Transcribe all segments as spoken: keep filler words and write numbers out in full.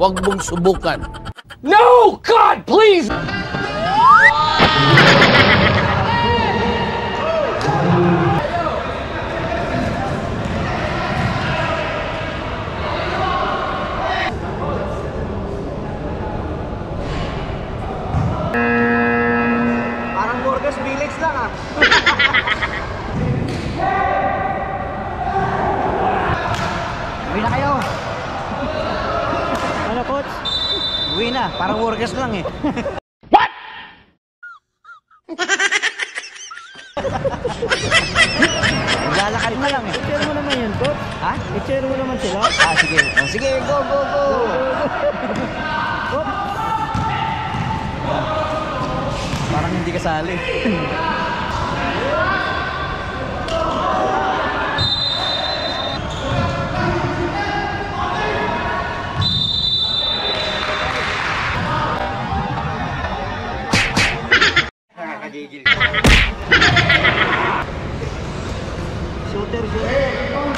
Huwag mong subukan. No! God, please! Parang Burgers Village lang ah. Uwi na kayo. Ano coach? Uwi na, parang Burgers lang eh. What? Lalakad na lang eh. I-share mo naman yun coach. Ha? I-share mo naman sila. Ah sige, oh, sige, go go go. Parang hindi kasali. Nakakagigil. Shooter, shooter.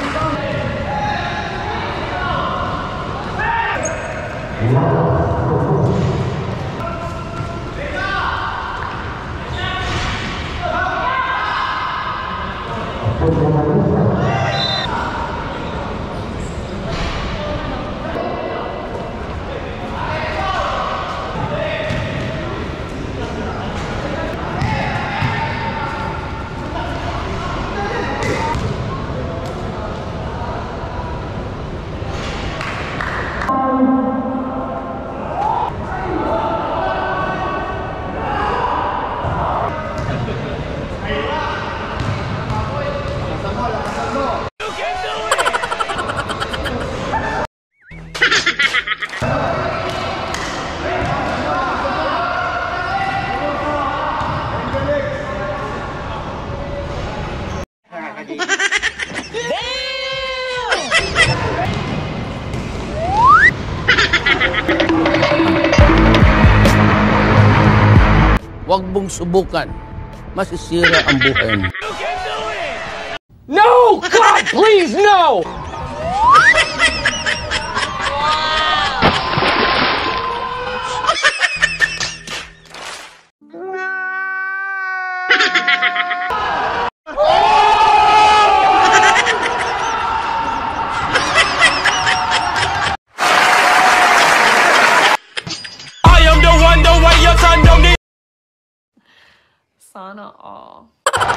Huwag mong subukan. Masisira ang buhay mo. No! God, please, no! I am the one, the way your son don't need. Sana all.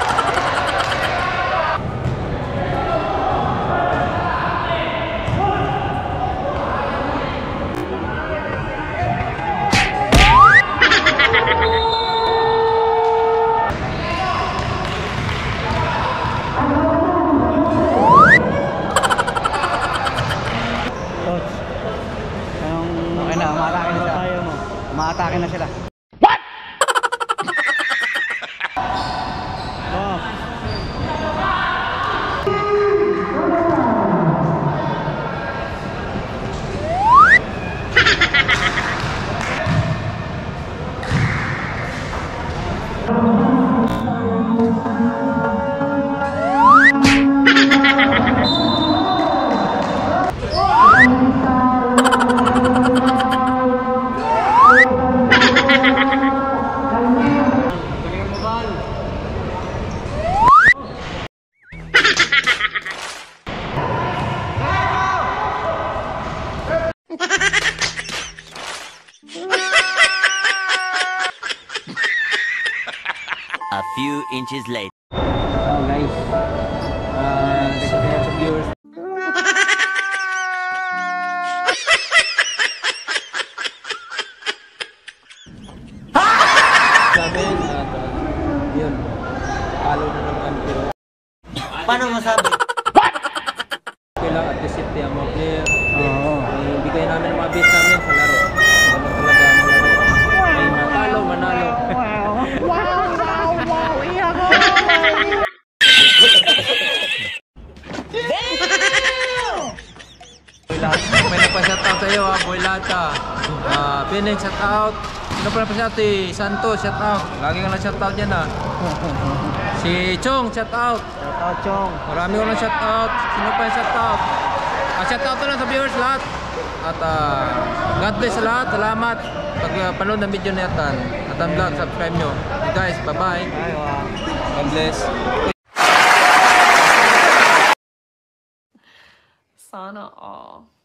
Coach. Anong Okay na, umatake na sila. tayo mo? Umatake na sila. Oh. A few inches later. Oh guys. Ah, uh, sa viewers. Sabi, yun. Follow na naman pero Paano masabi? kailang at the safety ang mga player. Oo. Eh, bigay namin ang mga best namin sa laro. Ganun talaga ang laro. May matalo, manalo. May nagpa-shoutout sa iyo ha, Boy Lata. Uh, Pina, shoutout. Sino pa nagpa-shoutout? Si Santos, shoutout. Lagi ka na shoutout yan ha. Si Chong, shoutout. Shoutout, Chong. Marami ko na shoutout. Sino pa yung shoutout? Ah, shoutout na lang sa viewers lahat. At uh, God bless sa lahat. Salamat. Pag uh, panood ng video ni Atan. Atan&Bebz, subscribe nyo. Okay, guys, bye-bye. Ayaw. God bless. Sana all.